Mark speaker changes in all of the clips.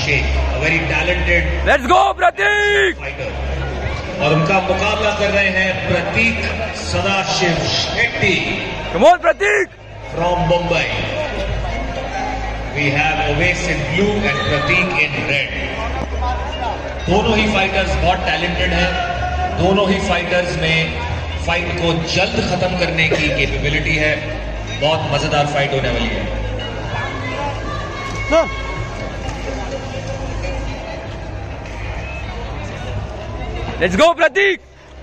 Speaker 1: Sheikh, a very talented
Speaker 2: Let's go Prateek
Speaker 1: fighter. और उनका मुकाबला कर रहे हैं प्रतीक Sadashiv Shetty.
Speaker 2: Come on Prateek
Speaker 1: From Mumbai. We have Oveis in blue and Prateek in red. दोनों ही fighters बहुत टैलेंटेड हैं. दोनों ही फाइटर्स में फाइट को जल्द खत्म करने की कैपेबिलिटी है. बहुत मजेदार फाइट होने वाली है.
Speaker 2: Let's go Prateek.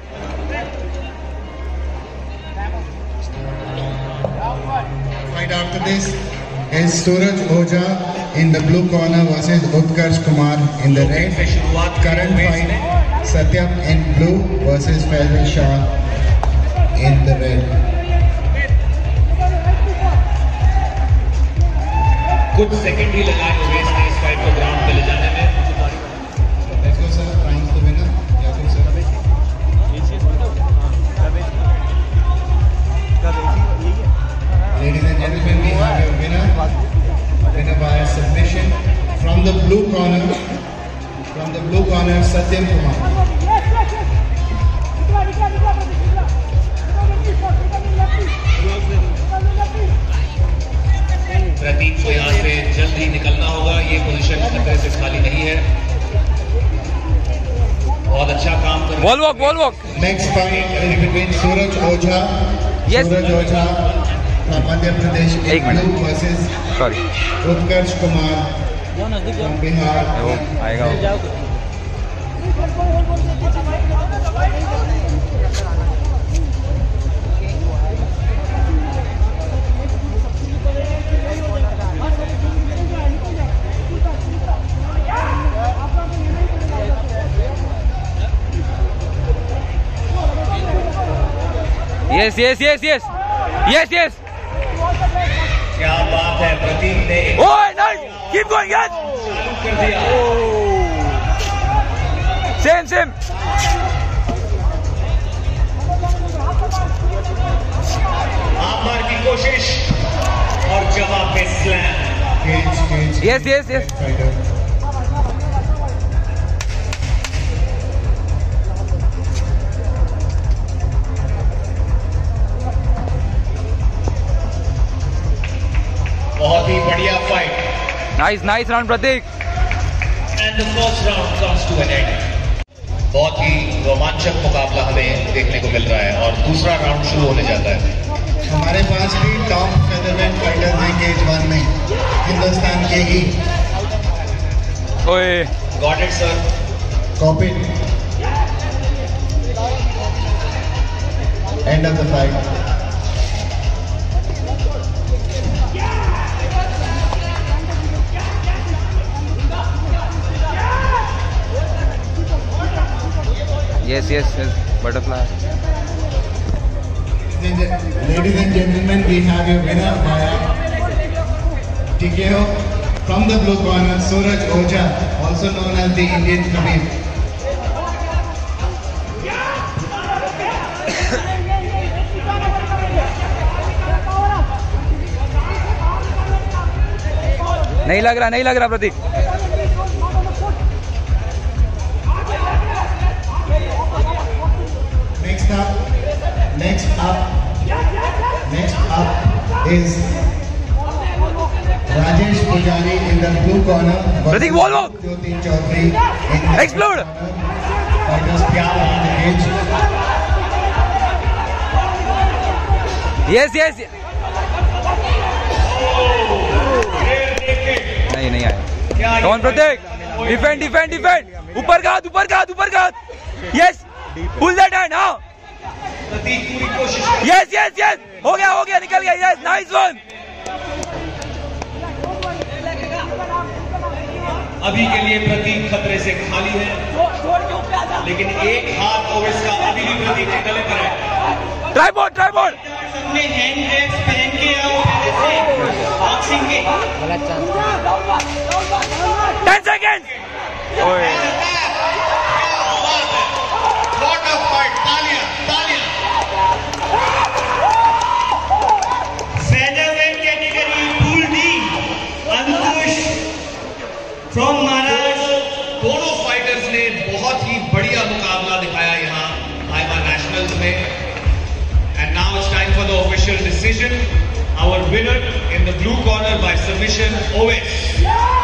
Speaker 3: Fight after this is Suraj Oja in the blue corner versus Utkarsh Kumar in the red. Current fight Satyam in blue versus Faisal Shah in the red.
Speaker 1: कुछ second ही लगाए ओवेस ने इस fight को ground पे ले जाने में.
Speaker 3: Let's go sir, Ryan's the winner. Yakub sir. Ladies and gentlemen, we have your winner by submission from the blue corner, Satyam Kumar.
Speaker 1: प्रतीक को यहाँ से जल्द ही निकलना होगा. ये पोजीशन खतरे से खाली नहीं है. बहुत अच्छा काम कर रहे हैं.
Speaker 2: Wall walk.
Speaker 3: Next fight is between Suraj Oja.
Speaker 2: Yes.
Speaker 3: Suraj Oja from Madhya Pradesh in blue versus Utkarsh Kumar from Bihar.
Speaker 2: आएगा. Yes.
Speaker 1: क्या बात है. प्रतीक ने
Speaker 2: Oh, nice. Keep going, yes.
Speaker 1: चालू कर दिया.
Speaker 2: Same.
Speaker 1: आमबार की कोशिश और जवाब में स्लैम.
Speaker 3: Cage.
Speaker 2: Yes.
Speaker 3: Fighter.
Speaker 1: बहुत ही बढ़िया fight.
Speaker 2: Nice round Prateek.
Speaker 1: And the first round comes to an end. बहुत ही रोमांचक मुकाबला हमें देखने को मिल रहा है और दूसरा राउंड शुरू होने जाता है.
Speaker 3: हमारे पास भी टॉप फेदरवेट फाइटर हैं केज 1 में, हिंदुस्तान के ही.
Speaker 2: ओए
Speaker 1: Got it, sir.
Speaker 3: Copy. End of the fight.
Speaker 2: Yes, butterfly.
Speaker 3: Ladies and gentlemen, we have your winner by TKO from the blue corner, Suraj Oja, also known as the Indian Khabib.
Speaker 2: नहीं लग रहा प्रतीक.
Speaker 3: Next up is Rajesh Pujari in the blue corner.
Speaker 2: Prateek, wall walk.
Speaker 3: Jyoti Chaudhary in the
Speaker 2: Explode.
Speaker 3: Fighters pick on the cage.
Speaker 2: Yes. नहीं आया. Come on Prateek. Defend. ऊपर का हाथ. Yes. Pull that hand. हाँ.
Speaker 1: प्रतीक पूरी कोशिश.
Speaker 2: Yes. हो गया निकल गया. Yes, nice one.
Speaker 1: अभी के लिए प्रतीक खतरे से खाली है, लेकिन एक हाथ ओवेस का अभी भी प्रतीक के गले पर है.
Speaker 2: ट्राइपॉड
Speaker 1: सबने हैंड ब्रेक्स पहन के आओ से बॉक्सिंग के.
Speaker 2: 10 seconds.
Speaker 1: What a fight. तालियां. Featherweight category Pool D, Ankush from
Speaker 4: From Maharashtra.
Speaker 1: दोनों फाइटर्स ने बहुत ही बढ़िया मुकाबला दिखाया यहाँ हाइमा नेशनल्स में. And now it's time for the official decision. Our winner in the blue corner by submission, Oves.